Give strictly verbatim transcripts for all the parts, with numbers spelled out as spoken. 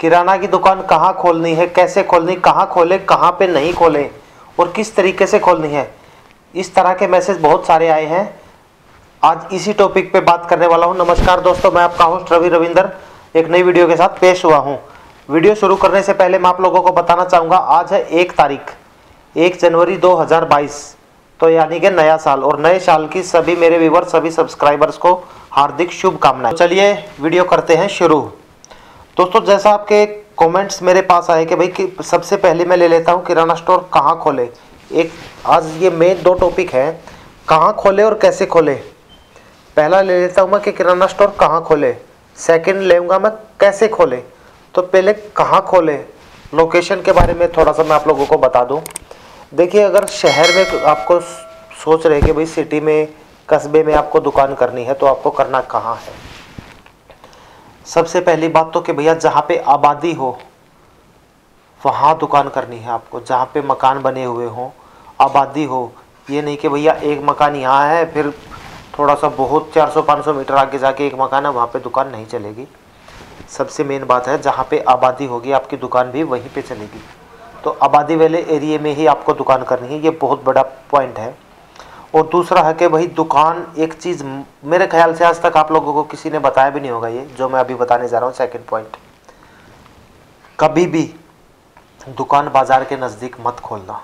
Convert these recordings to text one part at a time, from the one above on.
किराना की दुकान कहाँ खोलनी है, कैसे खोलनी, कहाँ खोले, कहाँ पे नहीं खोले और किस तरीके से खोलनी है, इस तरह के मैसेज बहुत सारे आए हैं। आज इसी टॉपिक पे बात करने वाला हूँ। नमस्कार दोस्तों, मैं आपका होस्ट रवि रविंदर एक नई वीडियो के साथ पेश हुआ हूँ। वीडियो शुरू करने से पहले मैं आप लोगों को बताना चाहूँगा, आज है एक तारीख एक जनवरी दो हज़ार बाईस, तो यानी कि नया साल, और नए साल की सभी मेरे व्यूअर्स, सभी सब्सक्राइबर्स को हार्दिक शुभकामनाएं। तो चलिए वीडियो करते हैं शुरू। दोस्तों, जैसा आपके कमेंट्स मेरे पास आए कि भाई कि सबसे पहले मैं ले लेता हूं किराना स्टोर कहां खोले। एक आज ये मेन दो टॉपिक है, कहां खोले और कैसे खोले। पहला ले लेता हूं मैं कि किराना स्टोर कहां खोले, सेकंड लेऊंगा मैं कैसे खोले। तो पहले कहां खोले, लोकेशन के बारे में थोड़ा सा मैं आप लोगों को बता दूं। देखिए, अगर शहर में आपको सोच रहे कि भाई सिटी में, कस्बे में आपको दुकान करनी है, तो आपको करना कहाँ है। सबसे पहली बात तो कि भैया जहाँ पे आबादी हो वहाँ दुकान करनी है आपको, जहाँ पे मकान बने हुए हों, आबादी हो। ये नहीं कि भैया एक मकान यहाँ है, फिर थोड़ा सा बहुत चार सौ पाँच सौ मीटर आगे जाके एक मकान है, वहाँ पे दुकान नहीं चलेगी। सबसे मेन बात है, जहाँ पे आबादी होगी आपकी दुकान भी वहीं पे चलेगी। तो आबादी वाले एरिया में ही आपको दुकान करनी है, ये बहुत बड़ा पॉइंट है। और दूसरा है कि भाई दुकान, एक चीज़ मेरे ख्याल से आज तक आप लोगों को किसी ने बताया भी नहीं होगा, ये जो मैं अभी बताने जा रहा हूँ। सेकंड पॉइंट, कभी भी दुकान बाजार के नज़दीक मत खोलना।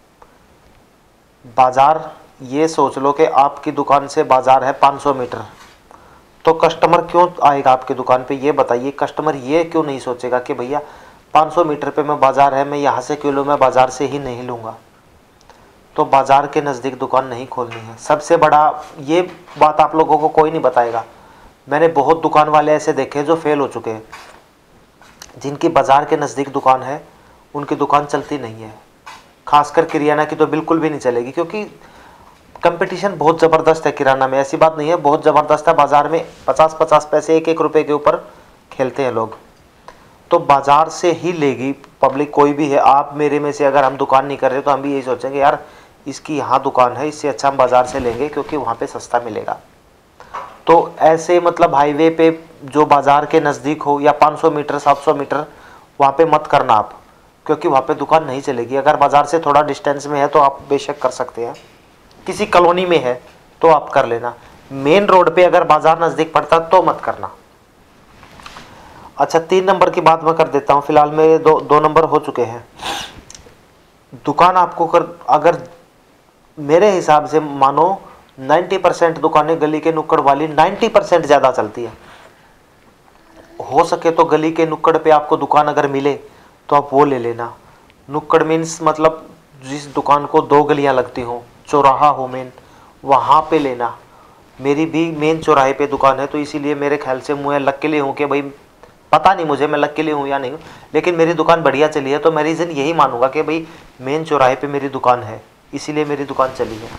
बाजार, ये सोच लो कि आपकी दुकान से बाजार है पाँच सौ मीटर, तो कस्टमर क्यों आएगा आपकी दुकान पे, ये बताइए। कस्टमर ये क्यों नहीं सोचेगा कि भैया पाँच सौ मीटर पे मैं बाजार है, मैं यहाँ से क्यों लूँ, मैं बाजार से ही नहीं लूँगा। तो बाजार के नज़दीक दुकान नहीं खोलनी है। सबसे बड़ा ये बात आप लोगों को कोई नहीं बताएगा। मैंने बहुत दुकान वाले ऐसे देखे जो फेल हो चुके हैं, जिनकी बाजार के नज़दीक दुकान है, उनकी दुकान चलती नहीं है। खासकर किराना की तो बिल्कुल भी नहीं चलेगी, क्योंकि कंपटीशन बहुत ज़बरदस्त है किराना में। ऐसी बात नहीं है, बहुत ज़बरदस्त है। बाज़ार में पचास पचास पैसे, एक एक रुपये के ऊपर खेलते हैं लोग। तो बाज़ार से ही लेगी पब्लिक, कोई भी है। आप मेरे में से अगर हम दुकान नहीं कर रहे तो हम भी यही सोचेंगे, यार इसकी यहाँ दुकान है, इससे अच्छा हम बाज़ार से लेंगे क्योंकि वहाँ पे सस्ता मिलेगा। तो ऐसे मतलब हाईवे पे जो बाज़ार के नज़दीक हो, या पाँच सौ मीटर सात सौ मीटर, वहाँ पे मत करना आप, क्योंकि वहाँ पे दुकान नहीं चलेगी। अगर बाज़ार से थोड़ा डिस्टेंस में है तो आप बेशक कर सकते हैं, किसी कॉलोनी में है तो आप कर लेना। मेन रोड पे अगर बाज़ार नज़दीक पड़ता तो मत करना। अच्छा, तीन नंबर की बात मैं कर देता हूँ। फिलहाल मेरे दो दो नंबर हो चुके हैं। दुकान आपको कर, अगर मेरे हिसाब से मानो नब्बे परसेंट दुकानें गली के नुक्कड़ वाली, नब्बे परसेंट ज़्यादा चलती है। हो सके तो गली के नुक्कड़ पे आपको दुकान अगर मिले तो आप वो ले लेना। नुक्कड़ मीन्स मतलब जिस दुकान को दो गलियां लगती हों, चौराहा हो मेन, वहाँ पे लेना। मेरी भी मेन चौराहे पे दुकान है, तो इसीलिए मेरे ख्याल से मुझे लकीली हूँ कि भाई, पता नहीं मुझे मैं लकीली हूँ या नहीं हूँ, लेकिन मेरी दुकान बढ़िया चली है। तो मैं रीज़न यही मानूंगा कि भाई मेन चौराहे पे मेरी दुकान है, इसीलिए मेरी दुकान चली है।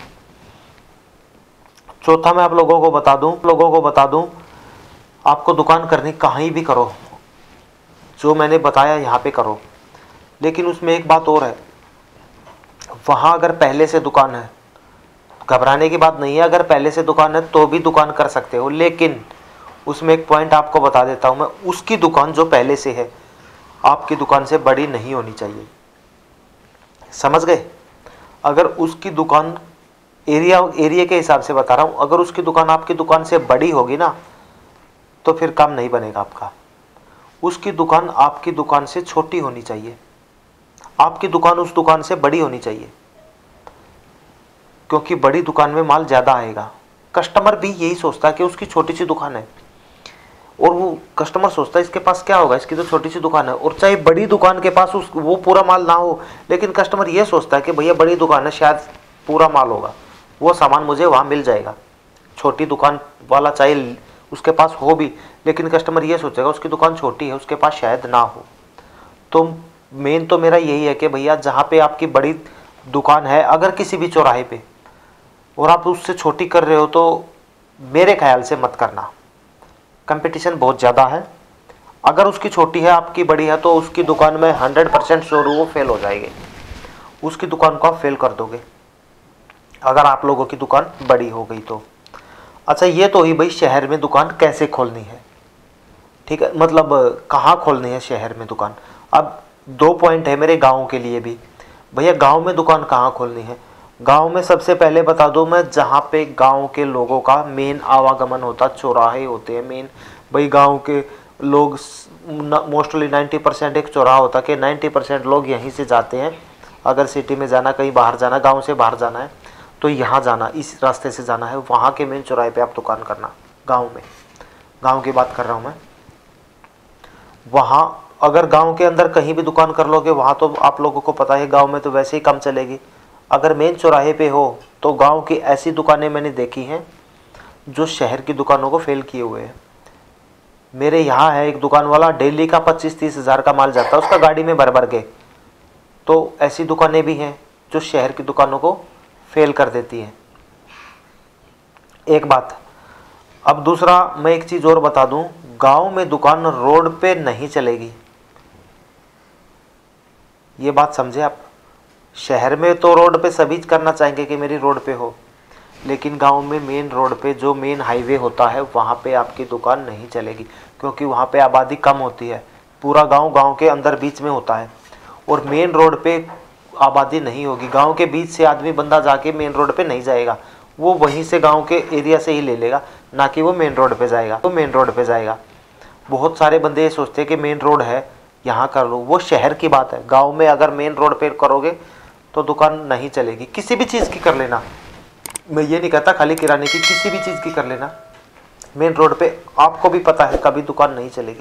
चौथा मैं आप लोगों को बता दूं लोगों को बता दूं आपको दुकान करनी कहीं भी करो, जो मैंने बताया यहाँ पे करो, लेकिन उसमें एक बात और है। वहाँ अगर पहले से दुकान है, घबराने की बात नहीं है। अगर पहले से दुकान है तो भी दुकान कर सकते हो, लेकिन उसमें एक पॉइंट आपको बता देता हूँ मैं। उसकी दुकान जो पहले से है आपकी दुकान से बड़ी नहीं होनी चाहिए, समझ गए। अगर उसकी दुकान, एरिया एरिया के हिसाब से बता रहा हूँ, अगर उसकी दुकान आपकी दुकान से बड़ी होगी ना, तो फिर काम नहीं बनेगा आपका। उसकी दुकान आपकी दुकान से छोटी होनी चाहिए, आपकी दुकान उस दुकान से बड़ी होनी चाहिए, क्योंकि बड़ी दुकान में माल ज़्यादा आएगा। कस्टमर भी यही सोचता है कि उसकी छोटी सी दुकान है, और वो कस्टमर सोचता है इसके पास क्या होगा, इसकी तो छोटी सी दुकान है। और चाहे बड़ी दुकान के पास उस वो पूरा माल ना हो, लेकिन कस्टमर ये सोचता है कि भैया बड़ी दुकान है, शायद पूरा माल होगा, वो सामान मुझे वहाँ मिल जाएगा। छोटी दुकान वाला चाहे उसके पास हो भी, लेकिन कस्टमर ये सोचेगा उसकी दुकान छोटी है, उसके पास शायद ना हो। तो मेन तो मेरा यही है कि भैया जहाँ पे आपकी बड़ी दुकान है, अगर किसी भी चौराहे पे, और आप उससे छोटी कर रहे हो, तो मेरे ख्याल से मत करना। कंपटीशन बहुत ज़्यादा है। अगर उसकी छोटी है, आपकी बड़ी है, तो उसकी दुकान में हंड्रेड परसेंट श्योर वो फेल हो जाएगी। उसकी दुकान को आप फेल कर दोगे अगर आप लोगों की दुकान बड़ी हो गई तो। अच्छा, ये तो ही भाई शहर में दुकान कैसे खोलनी है। ठीक है, मतलब कहाँ खोलनी है शहर में दुकान। अब दो पॉइंट है मेरे गाँव के लिए भी। भैया गांव में दुकान कहाँ खोलनी है? गांव में सबसे पहले बता दूं मैं, जहाँ पे गांव के लोगों का मेन आवागमन होता, चौराहे होते हैं मेन। भाई गांव के लोग मोस्टली नाइन्टी परसेंट एक चौराहा होता कि नाइन्टी परसेंट लोग यहीं से जाते हैं। अगर सिटी में जाना, कहीं बाहर जाना, गाँव से बाहर जाना है तो यहाँ जाना, इस रास्ते से जाना है, वहाँ के मेन चौराहे पर आप दुकान करना। गाँव में, गाँव की बात कर रहा हूँ मैं। वहाँ अगर गांव के अंदर कहीं भी दुकान कर लोगे, वहाँ तो आप लोगों को पता है गांव में तो वैसे ही कम चलेगी। अगर मेन चौराहे पे हो तो गांव की ऐसी दुकानें मैंने देखी हैं जो शहर की दुकानों को फेल किए हुए हैं। मेरे यहाँ है एक दुकान वाला, डेली का पच्चीस तीस हज़ार का माल जाता है उसका गाड़ी में भर भर के। तो ऐसी दुकानें भी हैं जो शहर की दुकानों को फेल कर देती हैं। एक बात। अब दूसरा मैं एक चीज़ और बता दूँ, गाँव में दुकान रोड पे नहीं चलेगी, ये बात समझे आप। शहर में तो रोड पे सभी करना चाहेंगे कि मेरी रोड पे हो, लेकिन गांव में मेन रोड पे जो मेन हाईवे होता है वहाँ पे आपकी दुकान नहीं चलेगी, क्योंकि वहाँ पे आबादी कम होती है। पूरा गांव गांव के अंदर बीच में होता है और मेन रोड पे आबादी नहीं होगी। गांव के बीच से आदमी बंदा जाके मेन रोड पे नहीं जाएगा, वो वहीं से गाँव के एरिया से ही ले लेगा, ना कि वो मेन रोड पर जाएगा। तो मेन रोड पर जाएगा। बहुत सारे बंदे ये सोचते हैं कि मेन रोड है यहाँ कर लो, वो शहर की बात है। गांव में अगर मेन रोड पे करोगे तो दुकान नहीं चलेगी। किसी भी चीज़ की कर लेना, मैं ये नहीं कहता खाली किराने की, किसी भी चीज़ की कर लेना, मेन रोड पे आपको भी पता है कभी दुकान नहीं चलेगी।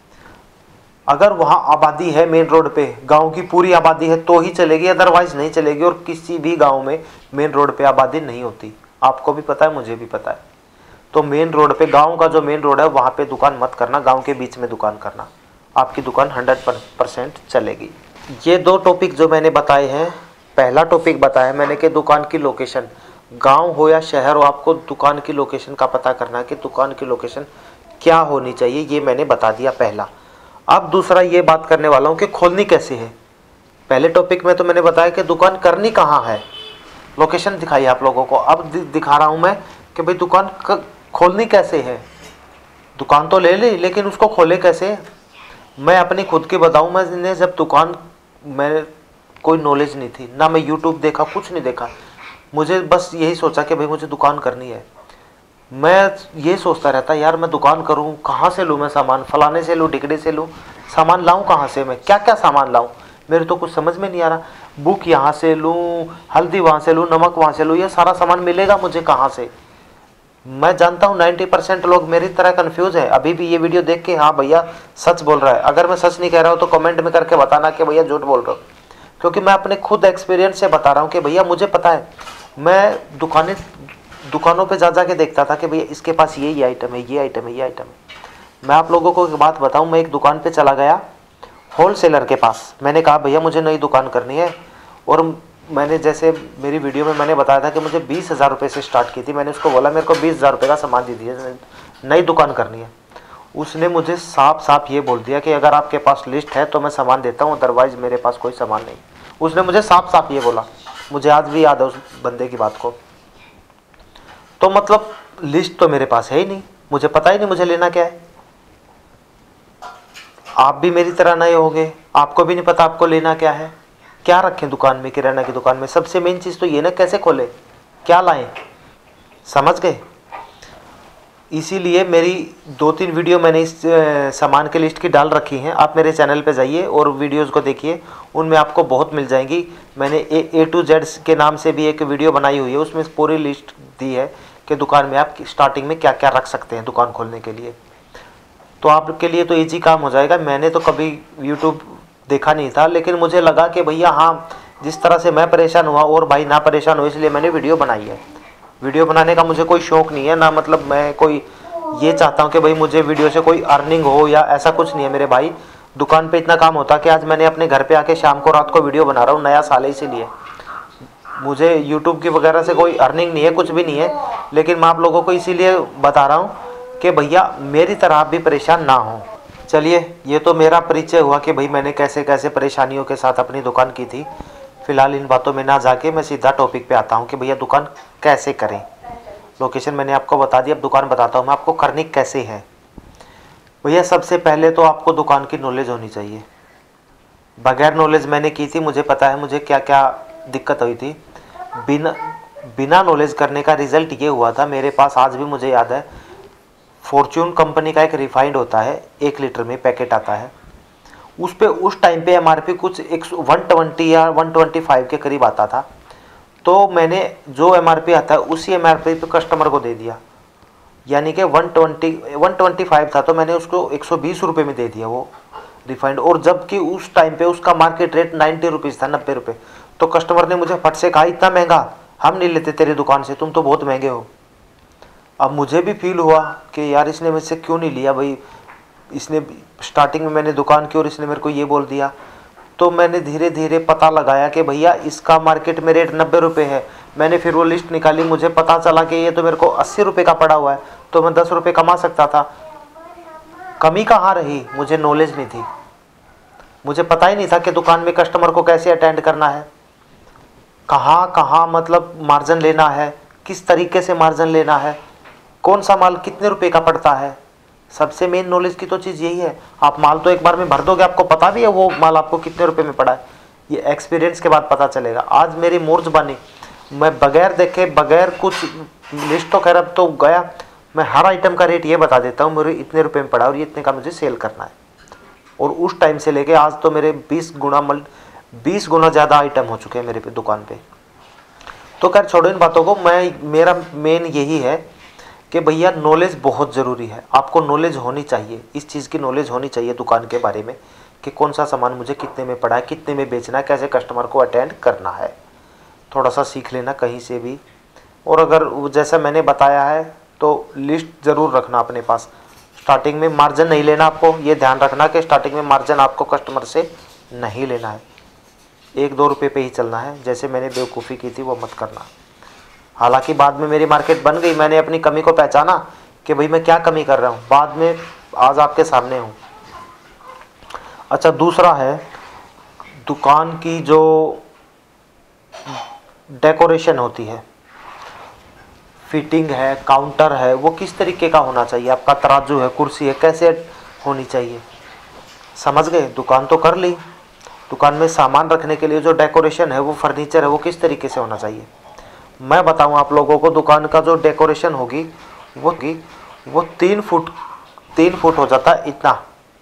अगर वहाँ आबादी है मेन रोड पे, गांव की पूरी आबादी है तो ही चलेगी, अदरवाइज नहीं चलेगी। और किसी भी गाँव में मेन रोड पे आबादी नहीं होती, आपको भी पता है, मुझे भी पता है। तो मेन रोड पे, गाँव का जो मेन रोड है वहाँ पे दुकान मत करना, गाँव के बीच में दुकान करना, आपकी दुकान हंड्रेड परसेंट चलेगी। ये दो टॉपिक जो मैंने बताए हैं, पहला टॉपिक बताया मैंने कि दुकान की लोकेशन, गांव हो या शहर हो, आपको दुकान की लोकेशन का पता करना है कि दुकान की लोकेशन क्या होनी चाहिए, ये मैंने बता दिया पहला। अब दूसरा ये बात करने वाला हूँ कि खोलनी कैसे है। पहले टॉपिक में तो मैंने बताया कि दुकान करनी कहाँ है, लोकेशन दिखाई आप लोगों को। अब दिखा रहा हूँ मैं कि भाई दुकान खोलनी कैसे है। दुकान तो ले ली, लेकिन उसको खोले कैसे। मैं अपनी खुद की बताऊं, मैंने जब दुकान, मैं कोई नॉलेज नहीं थी, ना मैं यूट्यूब देखा, कुछ नहीं देखा। मुझे बस यही सोचा कि भाई मुझे दुकान करनी है। मैं ये सोचता रहता, यार मैं दुकान करूं, कहाँ से लूँ मैं सामान, फलाने से लूँ, टिकड़े से लूँ, सामान लाऊं कहाँ से, मैं क्या क्या सामान लाऊं, मेरे तो कुछ समझ में नहीं आ रहा। बुक यहाँ से लूँ, हल्दी वहाँ से लूँ, नमक वहाँ से लूँ, ये सारा सामान मिलेगा मुझे कहाँ से। मैं जानता हूँ नाइन्टी परसेंट लोग मेरी तरह कंफ्यूज है अभी भी ये वीडियो देख के। हाँ भैया सच बोल रहा है, अगर मैं सच नहीं कह रहा हूँ तो कमेंट में करके बताना कि भैया झूठ बोल रहा हूँ, क्योंकि मैं अपने खुद एक्सपीरियंस से बता रहा हूँ कि भैया मुझे पता है। मैं दुकानें दुकानों पे जा जा के देखता था कि भैया इसके पास ये ये आइटम है, ये आइटम है, ये आइटम है। मैं आप लोगों को एक बात बताऊँ, मैं एक दुकान पर चला गया होल सेलर के पास, मैंने कहा भैया मुझे नई दुकान करनी है। और मैंने, जैसे मेरी वीडियो में मैंने बताया था कि मुझे बीस हज़ार रुपये से स्टार्ट की थी, मैंने उसको बोला मेरे को बीस हज़ार रुपये का सामान दे दिया, नई दुकान करनी है। उसने मुझे साफ साफ ये बोल दिया कि अगर आपके पास लिस्ट है तो मैं सामान देता हूँ, अदरवाइज़ मेरे पास कोई सामान नहीं। उसने मुझे साफ साफ ये बोला, मुझे आज भी याद है उस बंदे की बात को। तो मतलब लिस्ट तो मेरे पास है ही नहीं, मुझे पता ही नहीं मुझे लेना क्या है। आप भी मेरी तरह नए होंगे, आपको भी नहीं पता आपको लेना क्या है। क्या रखें दुकान में, किराना की दुकान में? सबसे मेन चीज़ तो ये ना, कैसे खोले, क्या लाएं, समझ गए। इसीलिए मेरी दो तीन वीडियो मैंने इस सामान की लिस्ट की डाल रखी हैं, आप मेरे चैनल पे जाइए और वीडियोस को देखिए, उनमें आपको बहुत मिल जाएंगी। मैंने ए ए टू जेड के नाम से भी एक वीडियो बनाई हुई है, उसमें पूरी लिस्ट दी है कि दुकान में आप स्टार्टिंग में क्या क्या रख सकते हैं दुकान खोलने के लिए। तो आपके लिए तो ईजी काम हो जाएगा। मैंने तो कभी यूट्यूब देखा नहीं था, लेकिन मुझे लगा कि भैया हाँ, जिस तरह से मैं परेशान हुआ और भाई ना परेशान हो, इसलिए मैंने वीडियो बनाई है। वीडियो बनाने का मुझे कोई शौक़ नहीं है ना, मतलब मैं कोई ये चाहता हूँ कि भाई मुझे वीडियो से कोई अर्निंग हो या ऐसा कुछ नहीं है मेरे भाई। दुकान पे इतना काम होता कि आज मैंने अपने घर पे आके शाम को रात को वीडियो बना रहा हूँ, नया साल है इसीलिए। मुझे यूट्यूब की वगैरह से कोई अर्निंग नहीं है, कुछ भी नहीं है, लेकिन मैं आप लोगों को इसीलिए बता रहा हूँ कि भैया मेरी तरह आप भी परेशान ना हो। चलिए, ये तो मेरा परिचय हुआ कि भाई मैंने कैसे कैसे परेशानियों के साथ अपनी दुकान की थी। फिलहाल इन बातों में ना जाके मैं सीधा टॉपिक पे आता हूँ कि भैया दुकान कैसे करें। लोकेशन मैंने आपको बता दी, अब दुकान बताता हूँ मैं आपको करनी कैसे है। भैया सबसे पहले तो आपको दुकान की नॉलेज होनी चाहिए। बगैर नॉलेज मैंने की थी, मुझे पता है मुझे क्या क्या दिक्कत हुई थी। बिना बिना नॉलेज करने का रिजल्ट ये हुआ था मेरे पास, आज भी मुझे याद है। फॉर्च्यून कंपनी का एक रिफाइंड होता है, एक लीटर में पैकेट आता है, उस पे उस टाइम पे एमआरपी कुछ एक वन ट्वेंटी या वन ट्वेंटी फाइव के करीब आता था। तो मैंने जो एमआरपी आता है उसी एमआरपी पे कस्टमर को दे दिया, यानी कि one twenty one twenty five था तो मैंने उसको एक सौ बीस रुपये में दे दिया वो रिफाइंड। और जबकि उस टाइम पे उसका मार्केट रेट नाइन्टी रुपीज़ था, नब्बे रुपये। तो कस्टमर ने मुझे फट से कहा इतना महंगा हम नहीं लेते तेरी दुकान से, तुम तो बहुत महंगे हो। अब मुझे भी फील हुआ कि यार इसने मुझसे क्यों नहीं लिया भाई, इसने स्टार्टिंग में मैंने दुकान की और इसने मेरे को ये बोल दिया। तो मैंने धीरे धीरे पता लगाया कि भैया इसका मार्केट में रेट नब्बे रुपये है। मैंने फिर वो लिस्ट निकाली, मुझे पता चला कि ये तो मेरे को अस्सी रुपये का पड़ा हुआ है, तो मैं दस रुपये कमा सकता था। कमी कहाँ रही, मुझे नॉलेज नहीं थी, मुझे पता ही नहीं था कि दुकान में कस्टमर को कैसे अटेंड करना है, कहाँ कहाँ मतलब मार्जिन लेना है, किस तरीके से मार्जिन लेना है, कौन सा माल कितने रुपए का पड़ता है। सबसे मेन नॉलेज की तो चीज़ यही है। आप माल तो एक बार में भर दोगे, आपको पता भी है वो माल आपको कितने रुपए में पड़ा है, ये एक्सपीरियंस के बाद पता चलेगा। आज मेरी मोर्ज बनी, मैं बगैर देखे बगैर कुछ लिस्ट तो खैर अब तो गया, मैं हर आइटम का रेट ये बता देता हूँ मेरे इतने रुपए में पड़ा और ये इतने का मुझे सेल करना है। और उस टाइम से लेके आज तो मेरे बीस गुना मल बीस गुना ज़्यादा आइटम हो चुके हैं मेरे पे दुकान पे। तो खैर छोड़ो इन बातों को, मैं मेरा मेन यही है कि भैया नॉलेज बहुत ज़रूरी है। आपको नॉलेज होनी चाहिए, इस चीज़ की नॉलेज होनी चाहिए दुकान के बारे में कि कौन सा सामान मुझे कितने में पड़ा है, कितने में बेचना है, कैसे कस्टमर को अटेंड करना है। थोड़ा सा सीख लेना कहीं से भी। और अगर जैसा मैंने बताया है तो लिस्ट ज़रूर रखना अपने पास। स्टार्टिंग में मार्जिन नहीं लेना, आपको ये ध्यान रखना कि स्टार्टिंग में मार्जिन आपको कस्टमर से नहीं लेना है, एक दो रुपये पे ही चलना है। जैसे मैंने बेवकूफ़ी की थी वो मत करना। हालांकि बाद में मेरी मार्केट बन गई, मैंने अपनी कमी को पहचाना कि भाई मैं क्या कमी कर रहा हूँ, बाद में आज आपके सामने हूँ। अच्छा, दूसरा है दुकान की जो डेकोरेशन होती है, फिटिंग है, काउंटर है, वो किस तरीके का होना चाहिए, आपका तराजू है, कुर्सी है, कैसे होनी चाहिए। समझ गए, दुकान तो कर ली, दुकान में सामान रखने के लिए जो डेकोरेशन है, वो फर्नीचर है, वो किस तरीके से होना चाहिए। मैं बताऊं आप लोगों को, दुकान का जो डेकोरेशन होगी वो होगी वो तीन फुट तीन फुट हो जाता है इतना।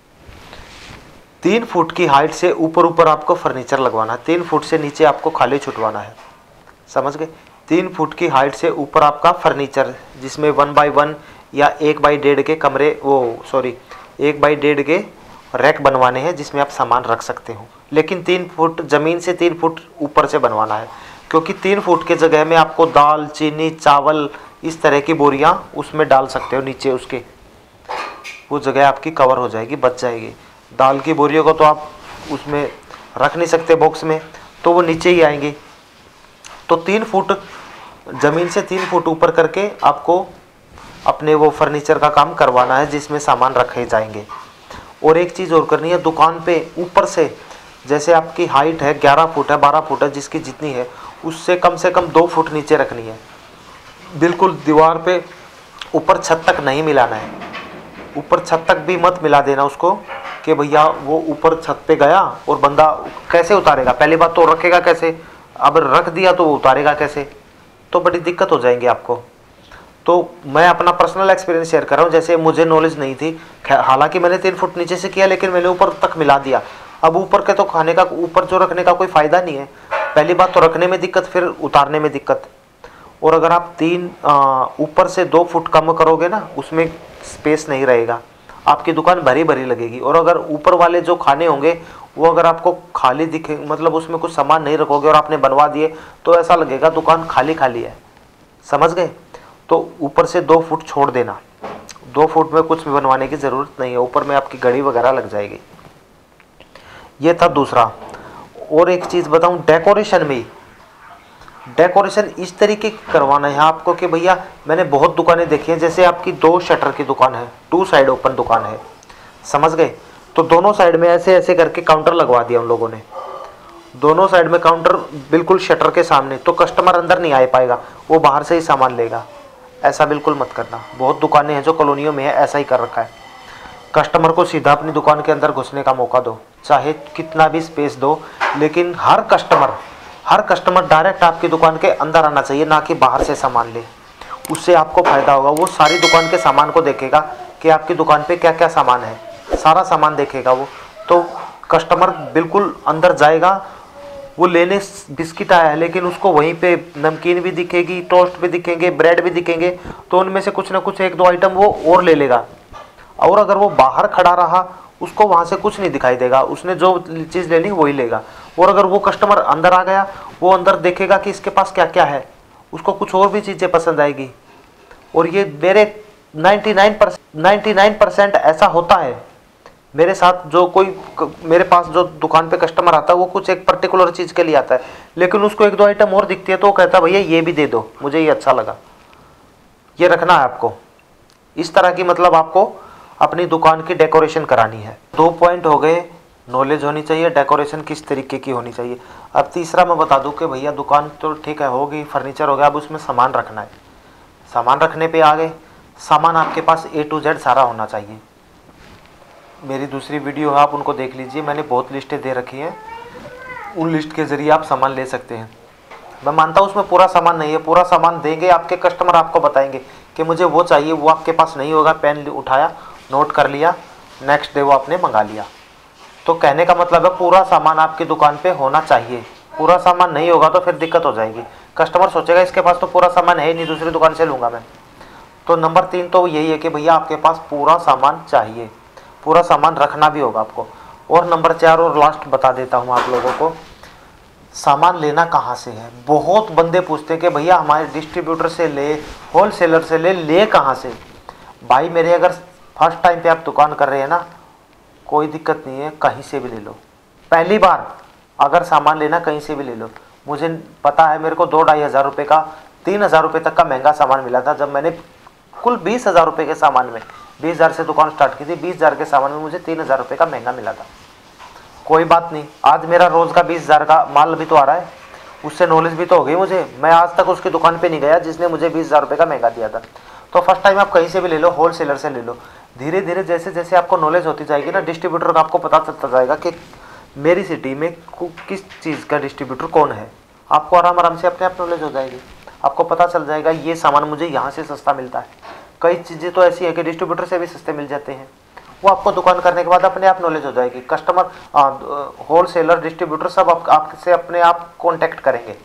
तीन फुट की हाइट से ऊपर ऊपर आपको फर्नीचर लगवाना है, तीन फुट से नीचे आपको खाली छुटवाना है। समझ गए, तीन फुट की हाइट से ऊपर आपका फर्नीचर, जिसमें वन बाई वन या एक बाई डेढ़ के कमरे, वो सॉरी एक बाई डेढ़ के रैक बनवाने हैं जिसमें आप सामान रख सकते हो। लेकिन तीन फुट ज़मीन से तीन फुट ऊपर से बनवाना है, क्योंकि तीन फुट के जगह में आपको दाल, चीनी, चावल, इस तरह की बोरियां उसमें डाल सकते हो नीचे, उसके वो जगह आपकी कवर हो जाएगी, बच जाएगी। दाल की बोरियों को तो आप उसमें रख नहीं सकते बॉक्स में, तो वो नीचे ही आएंगी। तो तीन फुट ज़मीन से तीन फुट ऊपर करके आपको अपने वो फर्नीचर का काम करवाना है जिसमें सामान रखे जाएंगे। और एक चीज़ और करनी है, दुकान पे ऊपर से जैसे आपकी हाइट है ग्यारह फुट है, बारह फुट है, जिसकी जितनी है, उससे कम से कम दो फुट नीचे रखनी है। बिल्कुल दीवार पे ऊपर छत तक नहीं मिलाना है, ऊपर छत तक भी मत मिला देना उसको कि भैया वो ऊपर छत पे गया और बंदा कैसे उतारेगा। पहली बात तो रखेगा कैसे, अब रख दिया तो वो उतारेगा कैसे, तो बड़ी दिक्कत हो जाएंगी आपको। तो मैं अपना पर्सनल एक्सपीरियंस शेयर कर रहा हूँ, जैसे मुझे नॉलेज नहीं थी, हालांकि मैंने तीन फुट नीचे से किया, लेकिन मैंने ऊपर तक मिला दिया। अब ऊपर के तो खाने का, ऊपर जो रखने का कोई फ़ायदा नहीं है। पहली बात तो रखने में दिक्कत, फिर उतारने में दिक्कत। और अगर आप तीन ऊपर से दो फुट कम करोगे ना, उसमें स्पेस नहीं रहेगा, आपकी दुकान भरी भरी लगेगी। और अगर ऊपर वाले जो खाने होंगे वो अगर आपको खाली दिखे, मतलब उसमें कुछ सामान नहीं रखोगे और आपने बनवा दिए, तो ऐसा लगेगा दुकान खाली खाली है। समझ गए, तो ऊपर से दो फुट छोड़ देना, दो फुट में कुछ भी बनवाने की ज़रूरत नहीं है, ऊपर में आपकी घड़ी वगैरह लग जाएगी। ये था दूसरा। और एक चीज़ बताऊं, डेकोरेशन में डेकोरेशन इस तरीके करवाना है आपको कि भैया, मैंने बहुत दुकानें देखी हैं, जैसे आपकी दो शटर की दुकान है, टू साइड ओपन दुकान है, समझ गए, तो दोनों साइड में ऐसे ऐसे करके काउंटर लगवा दिया उन लोगों ने, दोनों साइड में काउंटर बिल्कुल शटर के सामने, तो कस्टमर अंदर नहीं आ पाएगा, वो बाहर से ही सामान लेगा। ऐसा बिल्कुल मत करना, बहुत दुकानें हैं जो कॉलोनियों में है, ऐसा ही कर रखा है। कस्टमर को सीधा अपनी दुकान के अंदर घुसने का मौका दो, चाहे कितना भी स्पेस दो, लेकिन हर कस्टमर हर कस्टमर डायरेक्ट आपकी दुकान के अंदर आना चाहिए, ना कि बाहर से सामान ले। उससे आपको फ़ायदा होगा। वो सारी दुकान के सामान को देखेगा कि आपकी दुकान पे क्या क्या सामान है, सारा सामान देखेगा वो। तो कस्टमर बिल्कुल अंदर जाएगा, वो लेने बिस्किट आया है लेकिन उसको वहीं पे नमकीन भी दिखेगी, टोस्ट भी दिखेंगे, ब्रेड भी दिखेंगे, तो उनमें से कुछ ना कुछ एक दो आइटम वो और ले लेगा। और अगर वो बाहर खड़ा रहा, उसको वहाँ से कुछ नहीं दिखाई देगा, उसने जो चीज़ लेनी वही लेगा। और अगर वो कस्टमर अंदर आ गया, वो अंदर देखेगा कि इसके पास क्या क्या है, उसको कुछ और भी चीज़ें पसंद आएगी। और ये मेरे निन्यानवे परसेंट ऐसा होता है मेरे साथ। जो कोई मेरे पास जो दुकान पे कस्टमर आता है, वो कुछ एक पर्टिकुलर चीज़ के लिए आता है, लेकिन उसको एक दो आइटम और दिखती है तो वो कहता है भैया ये भी दे दो, मुझे ये अच्छा लगा। ये रखना है आपको। इस तरह की मतलब आपको अपनी दुकान की डेकोरेशन करानी है। दो पॉइंट हो गए, नॉलेज होनी चाहिए, डेकोरेशन किस तरीके की होनी चाहिए। अब तीसरा मैं बता दूं कि भैया दुकान तो ठीक है, होगी, फर्नीचर हो गया, अब उसमें सामान रखना है। सामान रखने पे आ गए, सामान आपके पास ए टू जेड सारा होना चाहिए। मेरी दूसरी वीडियो है, आप उनको देख लीजिए, मैंने बहुत लिस्टें दे रखी हैं, उन लिस्ट के ज़रिए आप सामान ले सकते हैं। मैं मानता हूँ उसमें पूरा सामान नहीं है, पूरा सामान देंगे आपके कस्टमर, आपको बताएंगे कि मुझे वो चाहिए, वो आपके पास नहीं होगा, पेन उठाया, नोट कर लिया, नेक्स्ट डे वो आपने मंगा लिया। तो कहने का मतलब है पूरा सामान आपकी दुकान पे होना चाहिए। पूरा सामान नहीं होगा तो फिर दिक्कत हो जाएगी, कस्टमर सोचेगा इसके पास तो पूरा सामान है ही नहीं, दूसरी दुकान से लूँगा मैं। तो नंबर तीन तो यही है कि भैया आपके पास पूरा सामान चाहिए, पूरा सामान रखना भी होगा आपको। और नंबर चार और लास्ट बता देता हूँ आप लोगों को, सामान लेना कहाँ से है। बहुत बंदे पूछते हैं कि भैया हमारे डिस्ट्रीब्यूटर से ले, होल सेलर से ले, ले कहाँ से। भाई मेरे, अगर फर्स्ट टाइम पे आप दुकान कर रहे हैं ना, कोई दिक्कत नहीं है, कहीं से भी ले लो। पहली बार अगर सामान लेना, कहीं से भी ले लो। मुझे पता है, मेरे को दो ढाई हज़ार रुपये का, तीन हज़ार रुपये तक का महंगा सामान मिला था। जब मैंने कुल बीस हज़ार रुपये के सामान में, बीस हज़ार से दुकान स्टार्ट की थी, बीस हज़ार के सामान में मुझे तीन हज़ार रुपये का महंगा मिला था। कोई बात नहीं, आज मेरा रोज़ का बीस हज़ार का माल भी तो आ रहा है, उससे नॉलेज भी तो हो गई मुझे। मैं आज तक उसकी दुकान पे नहीं गया जिसने मुझे बीस हज़ार रुपये का महंगा दिया था। तो फर्स्ट टाइम आप कहीं से भी ले लो, होल सेलर से ले लो। धीरे धीरे जैसे जैसे आपको नॉलेज होती जाएगी ना, डिस्ट्रीब्यूटर का आपको पता चलता जाएगा कि मेरी सिटी में किस चीज़ का डिस्ट्रीब्यूटर कौन है। आपको आराम आराम से अपने आप नॉलेज हो जाएगी, आपको पता चल जाएगा ये सामान मुझे यहाँ से सस्ता मिलता है। कई चीज़ें तो ऐसी है कि डिस्ट्रीब्यूटर से भी सस्ते मिल जाते हैं। वो आपको दुकान करने के बाद अपने आप नॉलेज हो जाएगी। कस्टमर, होल सेलर, डिस्ट्रीब्यूटर सब आप, आपसे अपने आप कॉन्टैक्ट करेंगे।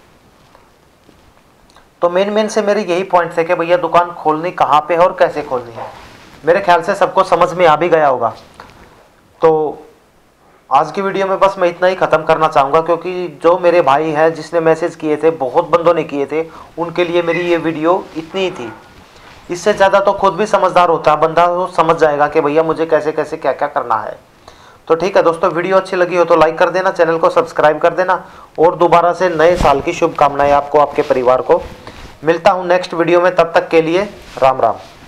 तो मेन मेन से मेरे यही पॉइंट थे कि भैया दुकान खोलनी कहाँ पे है और कैसे खोलनी है। मेरे ख्याल से सबको समझ में आ भी गया होगा। तो आज की वीडियो में बस मैं इतना ही ख़त्म करना चाहूँगा, क्योंकि जो मेरे भाई हैं जिसने मैसेज किए थे, बहुत बंदों ने किए थे, उनके लिए मेरी ये वीडियो इतनी ही थी। इससे ज़्यादा तो खुद भी समझदार होता है बंदा, वो समझ जाएगा कि भैया मुझे कैसे कैसे क्या क्या करना है। तो ठीक है दोस्तों, वीडियो अच्छी लगी हो तो लाइक कर देना, चैनल को सब्सक्राइब कर देना, और दोबारा से नए साल की शुभकामनाएं आपको, आपके परिवार को। मिलता हूँ नेक्स्ट वीडियो में, तब तक के लिए राम राम।